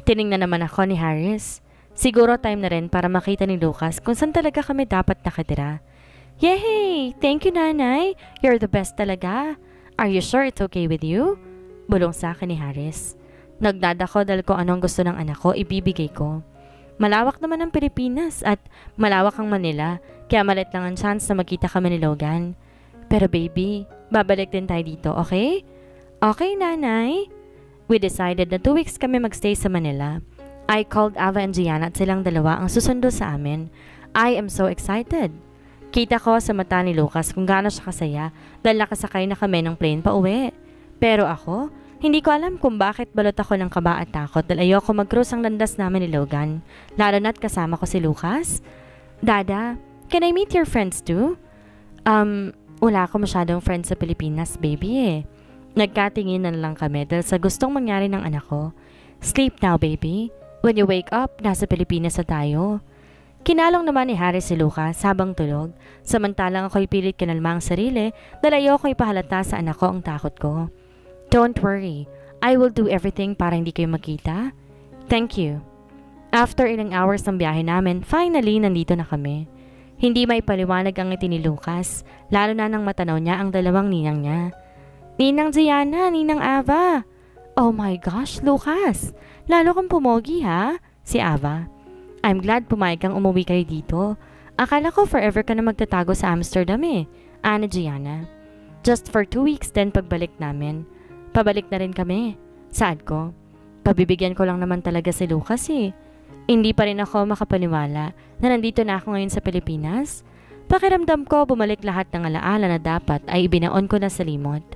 Tiningnan naman ako ni Harris. Siguro time na rin para makita ni Lucas kung saan talaga kami dapat nakatira. Yay! Thank you, Nanay! You're the best talaga. Are you sure it's okay with you? Bulong sa akin ni Harris. Nagdad ako dahil kung anong gusto ng anak ko, ibibigay ko. Malawak naman ang Pilipinas at malawak ang Manila, kaya malit lang ang chance na magkita kami ni Logan. Pero baby, babalik din tayo dito, okay? Okay, Nanay? We decided na 2 weeks kami magstay sa Manila. I called Ava and Gianna at silang dalawa ang susundo sa amin. I am so excited. Kita ko sa mata ni Lucas kung gaano siya kasaya dahil nakasakay na kami ng plane pa uwi. Pero ako, hindi ko alam kung bakit balot ako ng kaba at takot dahil ayoko mag-cruise ang landas namin ni Logan, lalo na't kasama ko si Lucas. Dada, can I meet your friends too? Wala ako masyadong friends sa Pilipinas, baby eh. Nagkatinginan lang kami dahil sa gustong mangyari ng anak ko. Sleep now, baby. When you wake up, nasa Pilipinas na tayo. Kinalong naman ni Harry si Lucas habang tulog, samantalang ako'y pilit kinalma ang sarili dahil ayoko ipahalata sa anak ko ang takot ko. Don't worry, I will do everything para hindi kayo magkita. Thank you. After ilang hours ng biyahe namin, finally nandito na kami. Hindi may paliwanag ang ngiti ni Lucas, lalo na nang matanaw niya ang dalawang ninang niya. Ninang Gianna, Ninang Ava. Oh my gosh, Lucas, lalo kang pumogi ha, si Ava. I'm glad pumayag kang umuwi kayo dito. Akala ko forever ka na magtatago sa Amsterdam eh, Ana Gianna. Just for 2 weeks then pagbalik namin. Pabalik na rin kami. Saad ko. Pabibigyan ko lang naman talaga si Lucas eh. Hindi pa rin ako makapaniwala na nandito na ako ngayon sa Pilipinas. Pakiramdam ko bumalik lahat ng alaala na dapat ay ibinaon ko na sa limot.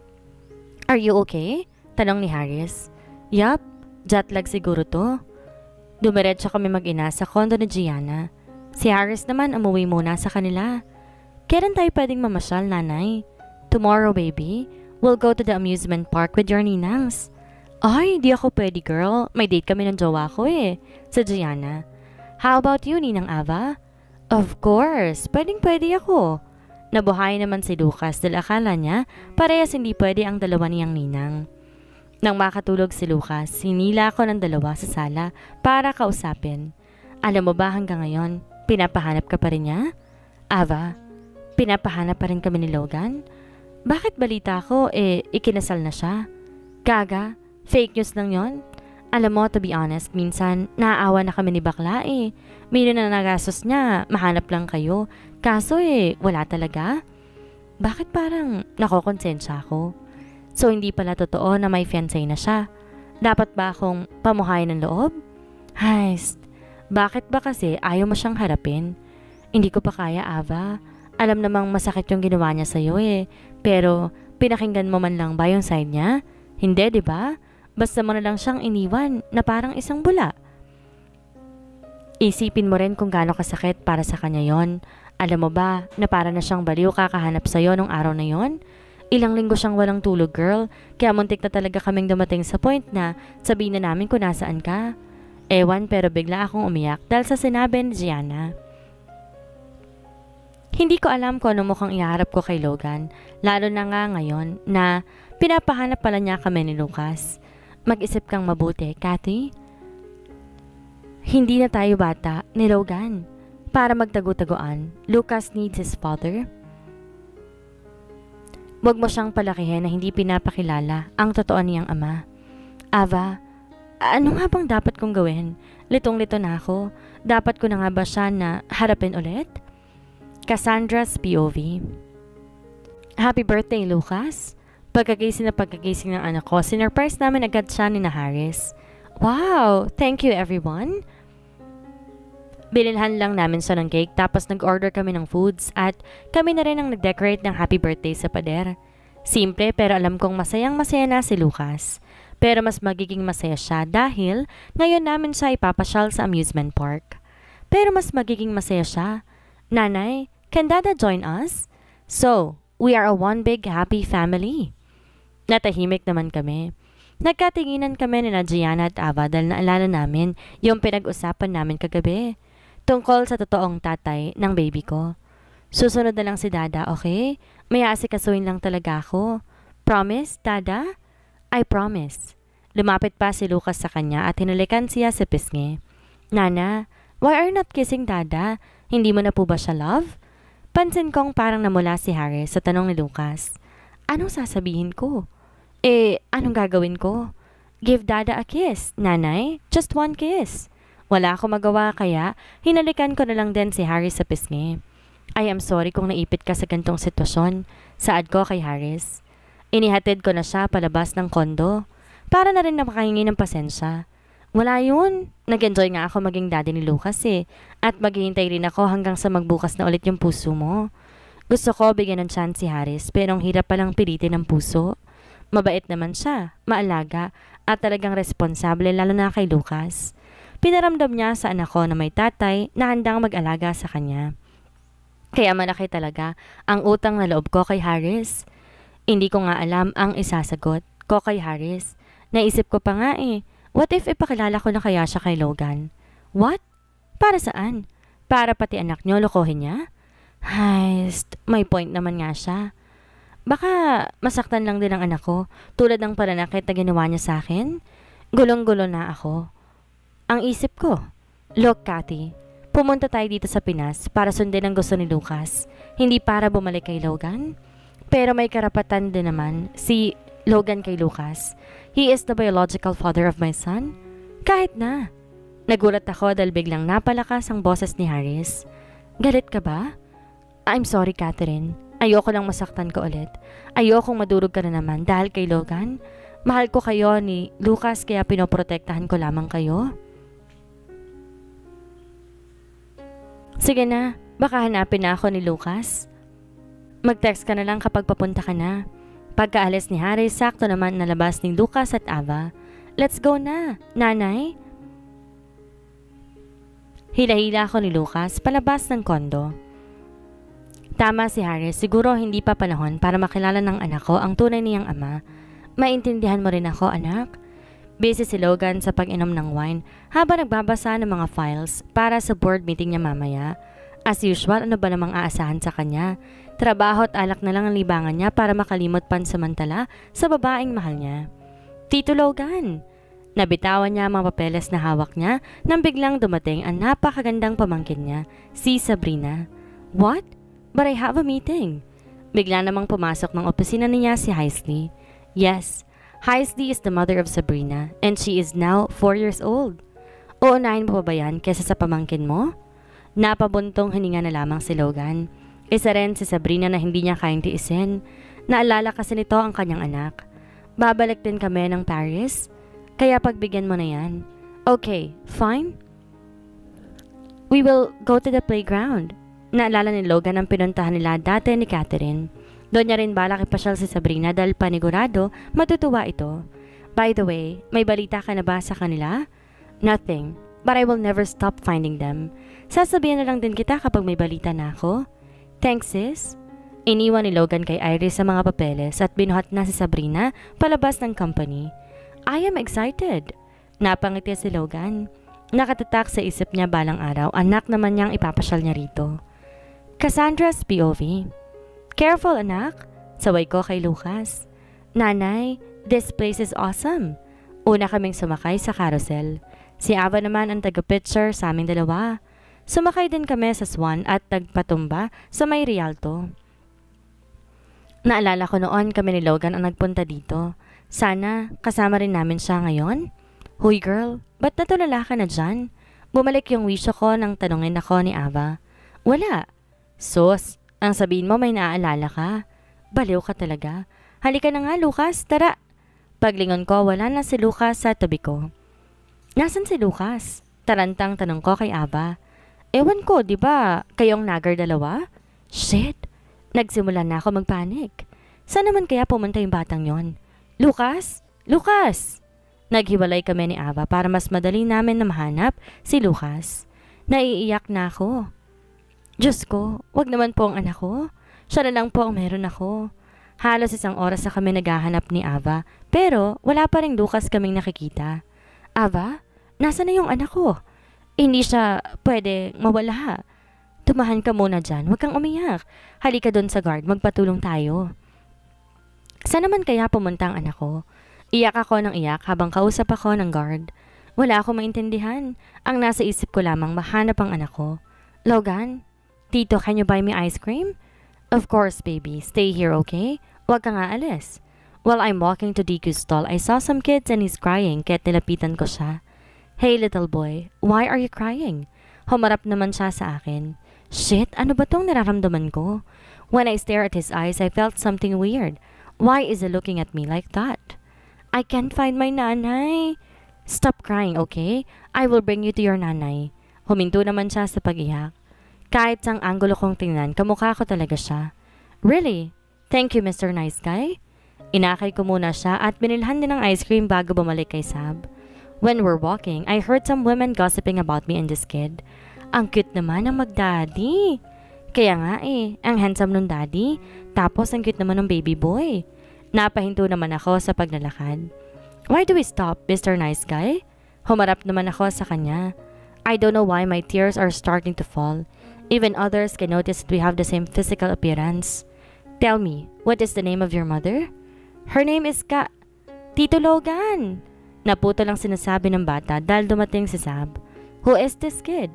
Are you okay? Tanong ni Harris. Yup, jetlag siguro to. Dumiretso kami mag-ina sa kondo ni Gianna. Si Harris naman umuwi muna sa kanila. Kailan tayo pwedeng mamasyal, Nanay? Tomorrow, baby. We'll go to the amusement park with your ninangs. Ay, di ako pwede, girl. May date kami ng jowa ko eh. Sa Gianna. How about you, Ninang Ava? Of course. Pwedeng-pwede ako. Nabuhay naman si Lucas dahil akala niya parehas hindi pwede ang dalawa niyang ninang. Nang makatulog si Lucas, hinila ko ng dalawa sa sala para kausapin. Alam mo ba hanggang ngayon, pinapahanap ka pa rin niya? Ava, pinapahanap pa rin kami ni Logan? Bakit balita ko ikinasal na siya? Gaga, fake news lang yon. Alam mo, to be honest, minsan naaawa na kami ni bakla eh. Mino na nagastos niya, mahanap lang kayo. Kaso wala talaga. Bakit parang nakokonsensya ako? So, hindi pala totoo na may fiancé na siya. Dapat ba akong pamuhayin ng loob? Heist, bakit ba kasi ayaw mo siyang harapin? Hindi ko pa kaya, Ava. Alam namang masakit yung ginawa niya sa'yo eh. Pero, pinakinggan mo man lang ba yung side niya? Hindi, di ba? Basta mo na lang siyang iniwan na parang isang bula. Isipin mo rin kung gaano kasakit para sa kanya yon. Alam mo ba na para na siyang baliw kakahanap sa'yo nung araw na yon? Ilang linggo siyang walang tulog, girl. Kaya muntik na talaga kaming dumating sa point na sabihin na namin kung nasaan ka. Ewan, pero bigla akong umiyak dahil sa sinabi ni Gianna. Hindi ko alam kung ano mukhang iharap ko kay Logan, lalo na nga ngayon na pinapahanap pala niya kami ni Lucas. Mag-isip kang mabuti, Kathy. Hindi na tayo bata ni Logan. Para magtago-taguan, Lucas needs his father. Huwag mo siyang palakihin na hindi pinapakilala ang totoo niyang ama. Ava, ano nga bang dapat kong gawin? Litong-lito na ako. Dapat ko na nga ba siya na harapin ulit? Cassandra's POV. Happy birthday, Lucas. Pagkagising ng anak ko, sinurprise namin agad siya ni na Harris. Wow! Thank you, everyone. Bilinhan lang namin siya ng cake tapos nag-order kami ng foods at kami na rin ang nag-decorate ng happy birthday sa pader. Simple pero alam kong masayang-masaya na si Lucas. Pero mas magiging masaya siya dahil ngayon namin siya ipapasyal sa amusement park. Pero mas magiging masaya siya. Nanay, can Dada join us? So, we are a one big happy family. Natahimik naman kami. Nagkatinginan kami ni Gianna at Ava dahil naalala namin yung pinag-usapan namin kagabi. Tungkol sa totoong tatay ng baby ko. Susunod na lang si Dada, okay? May aasikasuhin lang talaga ako. Promise, Dada? I promise. Lumapit pa si Lucas sa kanya at hinalikan siya sa pisngi. Nana, why are you not kissing Dada? Hindi mo na po ba siya love? Pansin kong parang namula si Harris sa tanong ni Lucas. Anong sasabihin ko? Anong gagawin ko? Give Dada a kiss, nanay. Just one kiss. Wala akong magawa kaya hinalikan ko na lang din si Harris sa pisngi. I am sorry kung naipit ka sa gantong sitwasyon. Saad ko kay Harris. Inihatid ko na siya palabas ng kondo. Para na rin na makahingi ng pasensya. Wala yun. Nag-enjoy nga ako maging daddy ni Lucas At maghihintay rin ako hanggang sa magbukas na ulit yung puso mo. Gusto ko bigyan ng chance si Harris pero ang hirap palang pilitin ng puso. Mabait naman siya, maalaga at talagang responsable lalo na kay Lucas. Pinaramdam niya sa anak ko na may tatay na handang mag-alaga sa kanya. Kaya malaki talaga ang utang na loob ko kay Harris. Hindi ko nga alam ang isasagot ko kay Harris. Naisip ko pa nga what if ipakilala ko na kaya siya kay Logan? What? Para saan? Para pati anak niyo lokohin niya? Heist, may point naman nga siya. Baka masaktan lang din ang anak ko tulad ng pananakit na ginawa niya sa akin. Gulong-gulo na ako. Ang isip ko, look Cathy, pumunta tayo dito sa Pinas para sundin ang gusto ni Lucas, hindi para bumalik kay Logan. Pero may karapatan din naman si Logan kay Lucas. He is the biological father of my son. Kahit na. Nagulat ako dahil biglang napalakas ang boses ni Harris. Galit ka ba? I'm sorry, Catherine. Ayoko lang masaktan ko ulit. Ayokong madurog ka na naman dahil kay Logan. Mahal ko kayo ni Lucas kaya pinoprotektahan ko lamang kayo. Sige na, baka hanapin na ako ni Lucas. Mag-text ka na lang kapag papunta ka na. Pagkaalis ni Harry, sakto naman nalabas ni Lucas at Ava. Let's go na, nanay. Hila-hila ako ni Lucas palabas ng kondo. Tama si Harry, siguro hindi pa panahon para makilala ng anak ko ang tunay niyang ama. Maintindihan mo rin ako, anak? Busy si Logan sa pag-inom ng wine habang nagbabasa ng mga files para sa board meeting niya mamaya. As usual, ano ba namang aasahan sa kanya? Trabaho at alak na lang ang libangan niya para makalimot pansamantala sa babaeng mahal niya. Tito Logan! Nabitawan niya ang mga papeles na hawak niya nang biglang dumating ang napakagandang pamangkin niya, si Sabrina. What? But I have a meeting. Bigla namang pumasok ng opisina niya si Heisley. Yes, Heisley is the mother of Sabrina and she is now 4 years old. Uunahin mo pa ba yan kesa sa pamangkin mo? Napabuntong hininga na lamang si Logan. Isa rin si Sabrina na hindi niya kayang tiisin. Naalala kasi nito ang kanyang anak. Babalik din kami ng Paris, kaya pagbigyan mo na yan. Okay, fine. We will go to the playground. Naalala ni Logan ang pinuntahan nila dati ni Catherine. Doon niya rin balak ipasyal si Sabrina dahil panigurado matutuwa ito. By the way, may balita ka na ba sa kanila? Nothing, but I will never stop finding them. Sasabihin na lang din kita kapag may balita na ako. Thanks, sis. Iniwan ni Logan kay Iris sa mga papeles at binuhat na si Sabrina palabas ng company. I am excited. Napangiti si Logan. Nakatatak sa isip niya balang araw, anak naman niyang ipapasyal niya rito. Cassandra's POV. Careful, anak. Saway ko kay Lucas. Nanay, this place is awesome. Una kaming sumakay sa carousel. Si Ava naman ang taga-picture sa aming dalawa. Sumakay din kami sa Swan at nagpatumba sa may Rialto. Naalala ko noon kami ni Logan ang nagpunta dito. Sana kasama rin namin siya ngayon. Huy girl, ba't natulala ka na dyan? Bumalik yung wisyo ko nang tanungin ako ni Ava. Wala. Sus, ang sabihin mo may naaalala ka. Baliw ka talaga. Halika na nga Lucas, tara. Paglingon ko, wala na si Lucas sa tabi ko. Nasaan si Lucas? Tarantang tanong ko kay Ava. Ewan ko, di ba kayong nagger dalawa? Shit! Nagsimula na ako magpanik. Saan naman kaya pumunta yung batang yon? Lucas? Lucas! Naghiwalay kami ni Ava para mas madali namin na mahanap si Lucas. Naiiyak na ako. Diyos ko, wag naman po ang anak ko. Siya na lang po ang meron ako. Halos 1 oras na kami naghahanap ni Ava, pero wala pa rin Lucas kaming nakikita. Ava, nasa na yung anak ko? Hindi siya pwede mawala. Tumahan ka muna dyan, huwag kang umiyak. Halika doon sa guard, magpatulong tayo. Saan naman kaya pumunta ang anak ko? Iyak ako ng iyak habang kausap ako ng guard. Wala akong maintindihan. Ang nasa isip ko lamang mahanap ang anak ko. Logan, Tito, can you buy me ice cream? Of course, baby. Stay here, okay? Huwag ka nga alis. While I'm walking to Diku's stall, I saw some kids and he's crying kaya nilapitan ko siya. Hey, little boy, why are you crying? Humarap naman siya sa akin. Shit, ano ba tong nararamdaman ko? When I stared at his eyes, I felt something weird. Why is he looking at me like that? I can't find my nanay. Stop crying, okay? I will bring you to your nanay. Huminto naman siya sa pag-iyak. Kahit sang anggulo kong tingnan, kamukha ko talaga siya. Really? Thank you, Mr. Nice Guy. Inakay ko muna siya at binilhan din ng ice cream bago bumalik kay Sab. When we're walking, I heard some women gossiping about me and this kid. Ang cute naman ng mag-daddy. Kaya nga ang handsome nung daddy. Tapos ang cute naman ng baby boy. Napahinto naman ako sa paglalakad. Why do we stop, Mr. Nice Guy? Humarap naman ako sa kanya. I don't know why my tears are starting to fall. Even others can notice that we have the same physical appearance. Tell me, what is the name of your mother? Her name is Tito Logan. Naputo lang sinasabi ng bata dahil dumating si Sab. Who is this kid?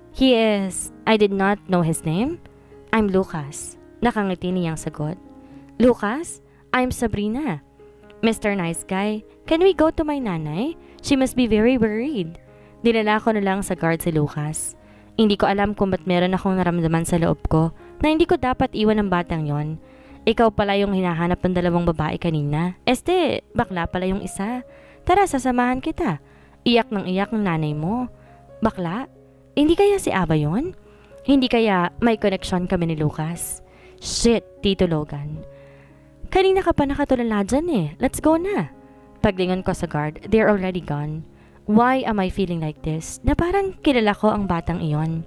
I did not know his name. I'm Lucas. Nakangiti niyang sagot. Lucas? I'm Sabrina. Mr. Nice Guy, can we go to my nanay? She must be very worried. Dinala ko na lang sa guard si Lucas. Hindi ko alam kung ba't meron akong naramdaman sa loob ko na hindi ko dapat iwan ng batang yon. Ikaw pala yung hinahanap ng dalawang babae kanina. Bakla pala yung isa. Tara, sasamahan kita. Iyak ng nanay mo. Bakla? Hindi kaya si Ava yon? Hindi kaya may connection kami ni Lucas? Shit, Tito Logan. Kanina ka pa nakatulala dyan Let's go na. Paglingon ko sa guard, they're already gone. Why am I feeling like this? Na parang kilala ko ang batang iyon.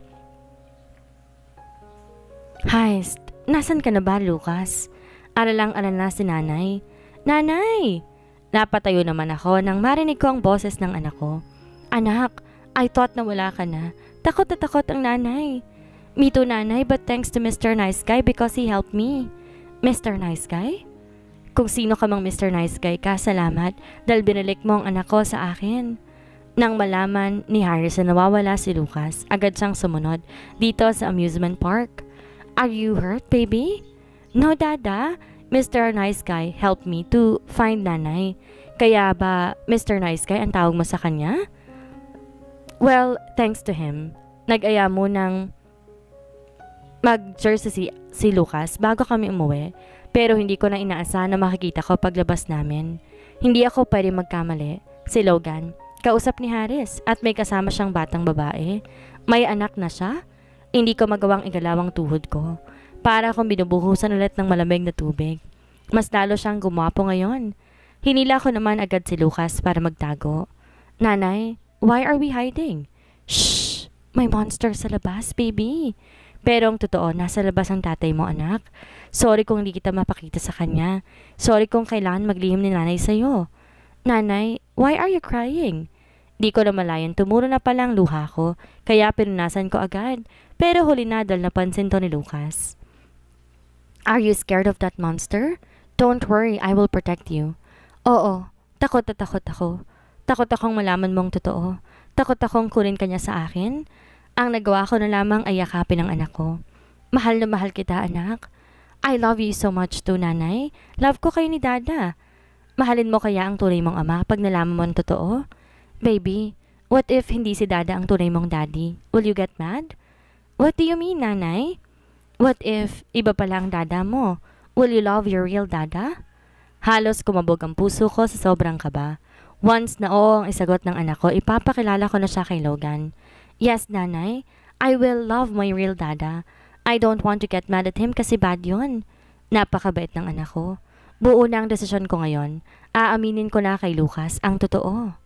Heist, nasan ka na ba, Lucas? Alalang-alala si nanay. Nanay! Napatayo naman ako nang marinig ko ang boses ng anak ko. Anak, I thought na wala ka na. Takot na takot ang nanay. Me too, nanay, but thanks to Mr. Nice Guy because he helped me. Mr. Nice Guy? Kung sino ka mang Mr. Nice Guy ka, salamat dahil binalik mo ang anak ko sa akin. Nang malaman ni Harris na nawawala si Lucas, agad siyang sumunod dito sa amusement park. Are you hurt, baby? No, Dada. Mr. Nice Guy helped me to find nanay. Kaya ba Mr. Nice Guy ang tawag mo sa kanya? Well, thanks to him. Nag-aya mo ng mag-jersey si Lucas bago kami umuwi. Pero hindi ko na inaasahan na makikita ko paglabas namin. Hindi ako pwede magkamali. Si Logan, kausap ni Harris at may kasama siyang batang babae. May anak na siya? Hindi ko magawang igalawang tuhod ko. Para akong binubuhusan ulit ng malamig na tubig. Mas lalo siyang gumapo ngayon. Hinila ko naman agad si Lucas para magtago. Nanay, why are we hiding? Shh! May monster sa labas, baby. Pero ang totoo, nasa labas ang tatay mo, anak. Sorry kung hindi kita mapakita sa kanya. Sorry kung kailangan maglihim ni nanay sa'yo. Nanay, why are you crying? Di ko na malayan, tumuro na pala ang luha ko, kaya pinunasan ko agad. Pero huli na dahil napansin to ni Lucas. Are you scared of that monster? Don't worry, I will protect you. Oo, takot na takot ako. Takot akong malaman mong totoo. Takot akong kunin kanya sa akin. Ang nagawa ko na lamang ay yakapin ang anak ko. Mahal na mahal kita, anak. I love you so much too, nanay. Love ko kayo ni Dada. Mahalin mo kaya ang tunay mong ama pag nalaman mo ang totoo? Baby, what if hindi si Dada ang tunay mong daddy? Will you get mad? What do you mean, nanay? What if iba pala ang dada mo? Will you love your real dada? Halos kumabog ang puso ko sa sobrang kaba. Once na oo ang isagot ng anak ko, ipapakilala ko na siya kay Logan. Yes, nanay. I will love my real dada. I don't want to get mad at him kasi bad yun. Napakabait ng anak ko. Buo na ang desisyon ko ngayon. Aaminin ko na kay Lucas ang totoo.